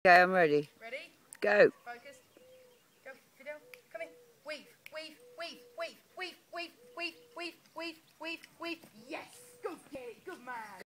Okay, I'm ready. Ready? Go. Focus. Go, Fidel. Come in. Weave, weave, weave, weave, weave, weave, weave, weave, weave, weave, weave. Yes! Good kid, good man.